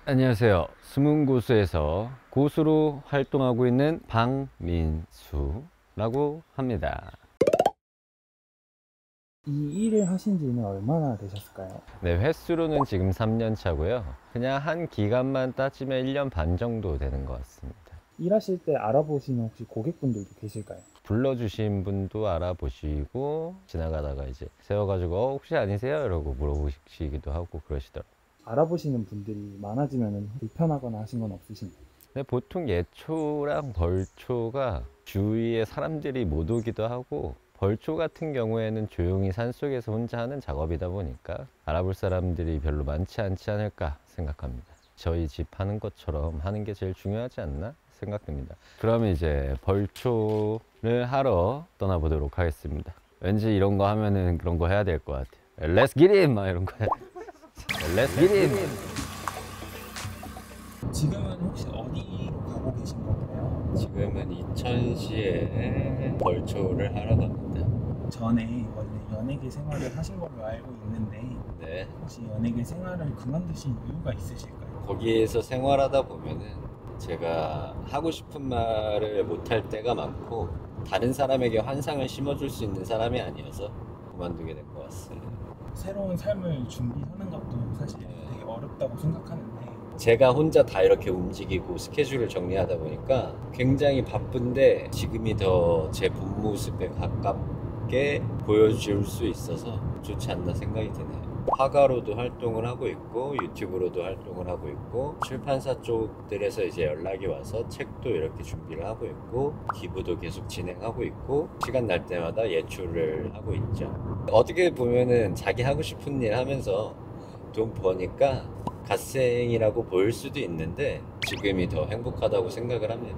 안녕하세요. 숨은 고수에서 고수로 활동하고 있는 박민수라고 합니다. 이 일을 하신 지는 얼마나 되셨을까요? 네, 횟수로는 지금 3년 차고요. 그냥 한 기간만 따지면 1년 반 정도 되는 것 같습니다. 일하실 때 알아보시는 혹시 고객분들도 계실까요? 불러주신 분도 알아보시고 지나가다가 이제 세워가지고 혹시 아니세요? 이러고 물어보시기도 하고 그러시더라고요. 알아보시는 분들이 많아지면 불편하거나 하신 건 없으신가요? 근데 보통 예초랑 벌초가 주위에 사람들이 못 오기도 하고, 벌초 같은 경우에는 조용히 산속에서 혼자 하는 작업이다 보니까 알아볼 사람들이 별로 많지 않지 않을까 생각합니다. 저희 집 하는 것처럼 하는 게 제일 중요하지 않나 생각됩니다. 그러면 이제 벌초를 하러 떠나보도록 하겠습니다. 왠지 이런 거 하면은 그런 거 해야 될 것 같아요. Let's get it! 막 이런 거 해야 돼. Let's get it! 지금은 혹시 어디로 가고 계신 건가요? 지금은 이천시에 벌초를 하러 갑니다. 전에 원래 연예계 생활을 하신 걸로 알고 있는데 네. 혹시 연예계 생활을 그만두신 이유가 있으실까요? 거기에서 생활하다 보면은 제가 하고 싶은 말을 못할 때가 많고, 다른 사람에게 환상을 심어줄 수 있는 사람이 아니어서 그만두게 된 것 같습니다. 새로운 삶을 준비하는 것도 사실 되게 어렵다고 생각하는데 제가 혼자 다 이렇게 움직이고 스케줄을 정리하다 보니까 굉장히 바쁜데 지금이 더 제 본 모습에 가깝게 보여줄 수 있어서 좋지 않나 생각이 드네요. 화가로도 활동을 하고 있고 유튜브로도 활동을 하고 있고 출판사 쪽들에서 이제 연락이 와서 책도 이렇게 준비를 하고 있고 기부도 계속 진행하고 있고 시간 날 때마다 예출을 하고 있죠. 어떻게 보면은 자기 하고 싶은 일 하면서 돈 버니까 갓생이라고 보일 수도 있는데 지금이 더 행복하다고 생각을 합니다.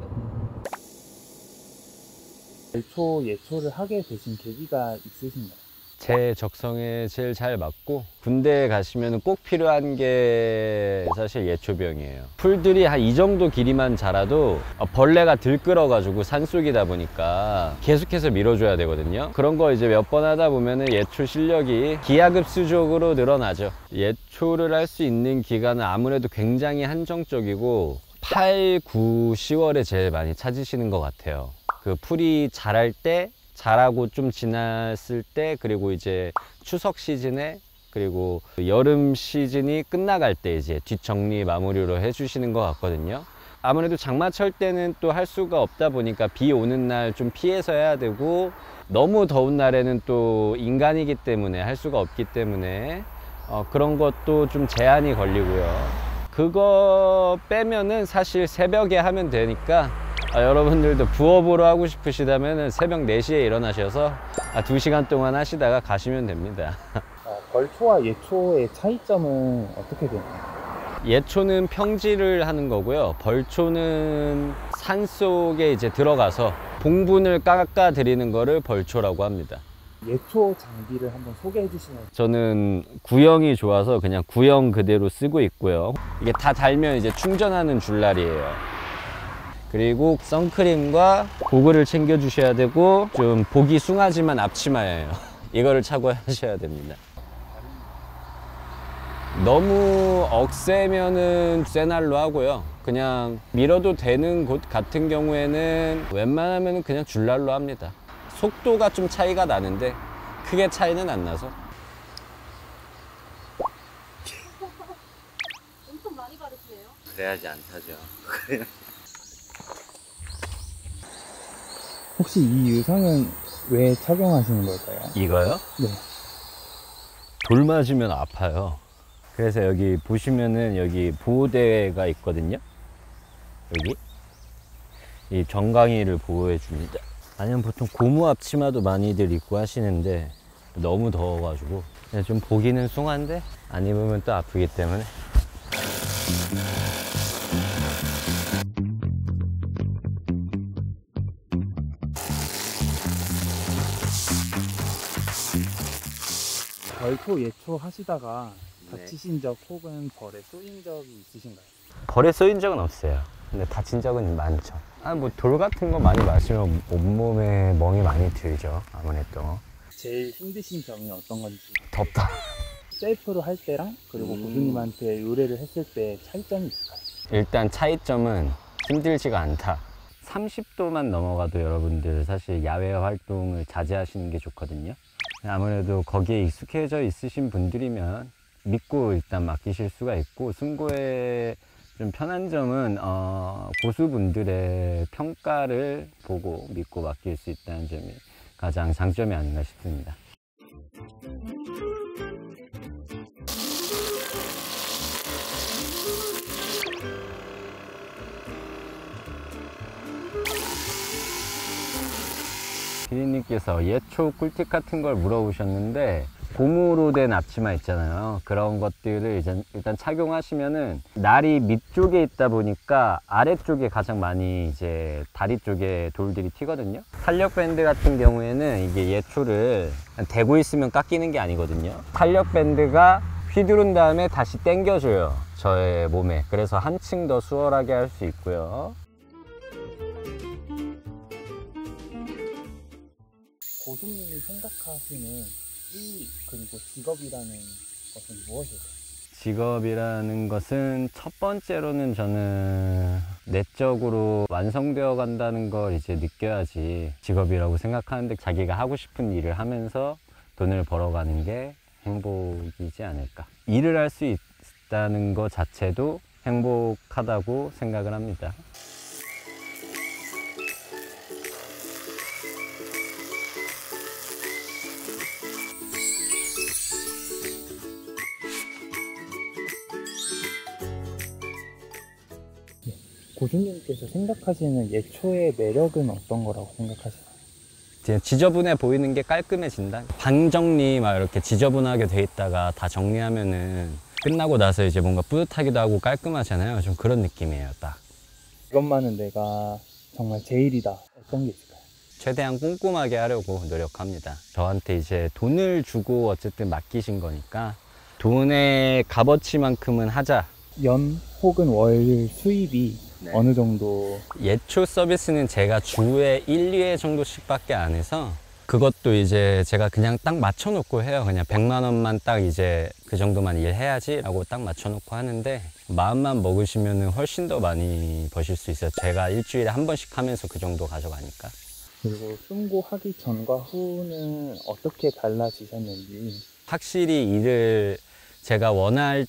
벌초 예초를 하게 되신 계기가 있으신가요? 제 적성에 제일 잘 맞고, 군대에 가시면 꼭 필요한 게 사실 예초병이에요. 풀들이 한 이 정도 길이만 자라도 벌레가 들끓어가지고 산속이다 보니까 계속해서 밀어줘야 되거든요. 그런 거 이제 몇 번 하다 보면은 예초 실력이 기하급수적으로 늘어나죠. 예초를 할 수 있는 기간은 아무래도 굉장히 한정적이고 8, 9, 10월에 제일 많이 찾으시는 것 같아요. 그 풀이 자랄 때, 자라고 좀 지났을 때, 그리고 이제 추석 시즌에, 그리고 여름 시즌이 끝나갈 때 이제 뒷정리 마무리로 해주시는 것 같거든요. 아무래도 장마철 때는 또 할 수가 없다 보니까 비 오는 날 좀 피해서 해야 되고, 너무 더운 날에는 또 인간이기 때문에 할 수가 없기 때문에 그런 것도 좀 제한이 걸리고요. 그거 빼면은 사실 새벽에 하면 되니까, 여러분들도 부업으로 하고 싶으시다면 새벽 4시에 일어나셔서 2시간 동안 하시다가 가시면 됩니다. 벌초와 예초의 차이점은 어떻게 되나요? 예초는 평지를 하는 거고요. 벌초는 산속에 이제 들어가서 봉분을 깎아 드리는 거를 벌초라고 합니다. 예초 장비를 한번 소개해 주시면. 저는 구형이 좋아서 그냥 구형 그대로 쓰고 있고요. 이게 다 달면 이제 충전하는 줄날이에요. 그리고 선크림과 고글을 챙겨 주셔야 되고, 좀 보기 숭하지만 앞치마예요. 이거를 차고 하셔야 됩니다. 너무 억세면은 쇠날로 하고요. 그냥 밀어도 되는 곳 같은 경우에는 웬만하면 그냥 줄날로 합니다. 속도가 좀 차이가 나는데 크게 차이는 안 나서. 엄청 많이 바르시네요. 그래야지 안 타죠. 혹시 이 유상은 왜 착용하시는 걸까요? 이거요? 네. 돌 맞으면 아파요. 그래서 여기 보시면은 여기 보호대가 있거든요. 여기 이 정강이를 보호해 줍니다. 아니면 보통 고무 앞치마도 많이들 입고 하시는데 너무 더워가지고 그냥 좀 보기는 숭한데 안 입으면 또 아프기 때문에. 벌초 예초 하시다가 네. 다치신 적 혹은 벌에 쏘인 적이 있으신가요? 벌에 쏘인 적은 없어요. 근데 다친 적은 많죠. 뭐 돌 같은 거 많이 마시면 온몸에 멍이 많이 들죠. 아무래도 제일 힘드신 점이 어떤 건지. 덥다. 셀프로 할 때랑 그리고 고수님한테 의뢰를 했을 때 차이점이 있을까요? 일단 차이점은 힘들지가 않다. 30도만 넘어가도 여러분들 사실 야외 활동을 자제하시는 게 좋거든요. 아무래도 거기에 익숙해져 있으신 분들이면 믿고 일단 맡기실 수가 있고, 승고의 좀 편한 점은 고수분들의 평가를 보고 믿고 맡길 수 있다는 점이 가장 장점이 아닌가 싶습니다. 피디님께서 예초 꿀팁 같은 걸 물어보셨는데, 고무로 된 앞치마 있잖아요. 그런 것들을 일단 착용하시면은 날이 밑쪽에 있다 보니까 아래쪽에 가장 많이 이제 다리 쪽에 돌들이 튀거든요. 탄력 밴드 같은 경우에는 이게 예초를 대고 있으면 깎이는 게 아니거든요. 탄력 밴드가 휘두른 다음에 다시 당겨줘요, 저의 몸에. 그래서 한층 더 수월하게 할 수 있고요. 고수님이 생각하시는 일 그리고 직업이라는 것은 무엇일까요? 직업이라는 것은 첫 번째로는 저는 내적으로 완성되어 간다는 걸 이제 느껴야지 직업이라고 생각하는데, 자기가 하고 싶은 일을 하면서 돈을 벌어가는 게 행복이지 않을까. 일을 할 수 있다는 것 자체도 행복하다고 생각을 합니다. 고수님께서 생각하시는 예초의 매력은 어떤 거라고 생각하시나요? 지저분해 보이는 게 깔끔해진다. 방 정리 막 이렇게 지저분하게 돼 있다가 다 정리하면은 끝나고 나서 이제 뭔가 뿌듯하기도 하고 깔끔하잖아요. 좀 그런 느낌이에요, 딱. 이것만은 내가 정말 제일이다. 어떤 게 있을까요? 최대한 꼼꼼하게 하려고 노력합니다. 저한테 이제 돈을 주고 어쨌든 맡기신 거니까 돈의 값어치만큼은 하자. 연 혹은 월 수입이 어느 정도? 예초 서비스는 제가 주에 1, 2회 정도씩 밖에 안 해서, 그것도 이제 제가 그냥 딱 맞춰놓고 해요. 그냥 100만 원만 딱 이제 그 정도만 일해야지 라고 딱 맞춰놓고 하는데, 마음만 먹으시면 훨씬 더 많이 버실 수 있어요. 제가 일주일에 한 번씩 하면서 그 정도 가져가니까. 그리고 승고하기 전과 후는 어떻게 달라지셨는지. 확실히 일을 제가 원하는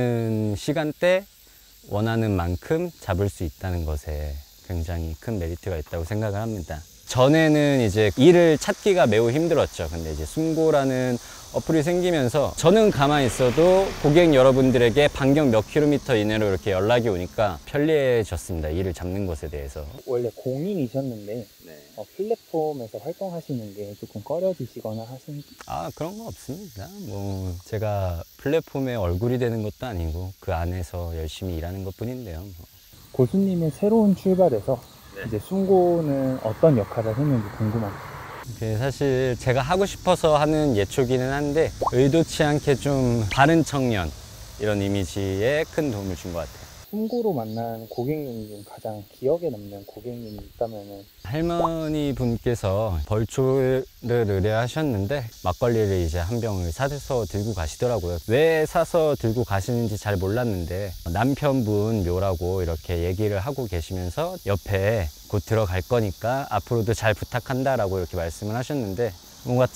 시간대, 원하는 만큼 잡을 수 있다는 것에 굉장히 큰 메리트가 있다고 생각을 합니다. 전에는 이제 일을 찾기가 매우 힘들었죠. 근데 이제 승고라는 어플이 생기면서 저는 가만히 있어도 고객 여러분들에게 반경 몇 킬로미터 이내로 이렇게 연락이 오니까 편리해졌습니다. 일을 잡는 것에 대해서. 원래 공인이셨는데 플랫폼에서 활동하시는 게 조금 꺼려지시거나 하신? 그런 거 없습니다. 뭐 제가 플랫폼의 얼굴이 되는 것도 아니고 그 안에서 열심히 일하는 것 뿐인데요. 고수님의 새로운 출발에서 이제 승고는 어떤 역할을 했는지 궁금합니다. 사실 제가 하고 싶어서 하는 예초기는 한데, 의도치 않게 좀 바른 청년 이런 이미지에 큰 도움을 준 것 같아요. 승고로 만난 고객님 중 가장 기억에 남는 고객님이 있다면은? 할머니 분께서 벌초를 의뢰하셨는데 막걸리를 이제 한 병을 사서 들고 가시더라고요. 왜 사서 들고 가시는지 잘 몰랐는데 남편분 묘라고 이렇게 얘기를 하고 계시면서 옆에 곧 들어갈 거니까 앞으로도 잘 부탁한다 라고 이렇게 말씀을 하셨는데, 뭔가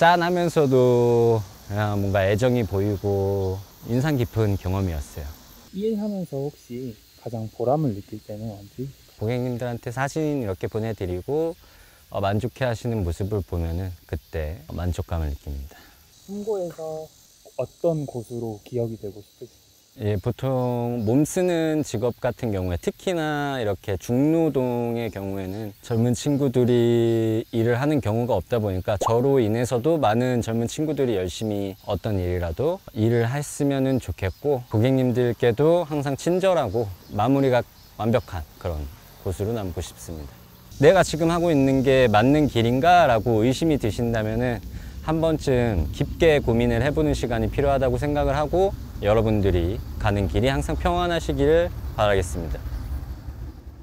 짠하면서도 그냥 뭔가 애정이 보이고 인상 깊은 경험이었어요. 일하면서 혹시 가장 보람을 느낄 때는 언제? 고객님들한테 사진 이렇게 보내드리고 만족해 하시는 모습을 보면은 그때 만족감을 느낍니다. 승고에서 어떤 곳으로 기억이 되고 싶으세요? 예, 보통 몸 쓰는 직업 같은 경우에, 특히나 이렇게 중노동의 경우에는 젊은 친구들이 일을 하는 경우가 없다 보니까 저로 인해서도 많은 젊은 친구들이 열심히 어떤 일이라도 일을 했으면 좋겠고, 고객님들께도 항상 친절하고 마무리가 완벽한 그런 곳으로 남고 싶습니다. 내가 지금 하고 있는 게 맞는 길인가 라고 의심이 드신다면은 한 번쯤 깊게 고민을 해보는 시간이 필요하다고 생각을 하고, 여러분들이 가는 길이 항상 평안하시기를 바라겠습니다.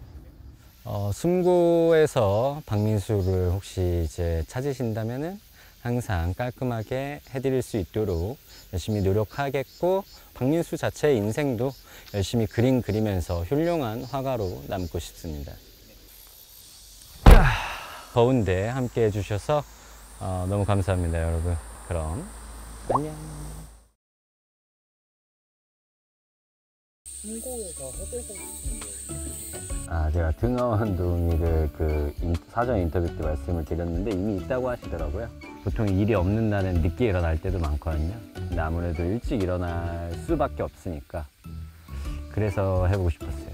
숨고에서 박민수를 혹시 이제 찾으신다면은 항상 깔끔하게 해드릴 수 있도록 열심히 노력하겠고, 박민수 자체의 인생도 열심히 그림 그리면서 훌륭한 화가로 남고 싶습니다. 더운데 함께 해주셔서 너무 감사합니다, 여러분. 그럼 안녕. 중고에서 해보고 싶은 게 제가 등하원 도우미를 사전 인터뷰 때 말씀을 드렸는데 이미 있다고 하시더라고요. 보통 일이 없는 날은 늦게 일어날 때도 많거든요. 근데 아무래도 일찍 일어날 수밖에 없으니까 그래서 해보고 싶었어요.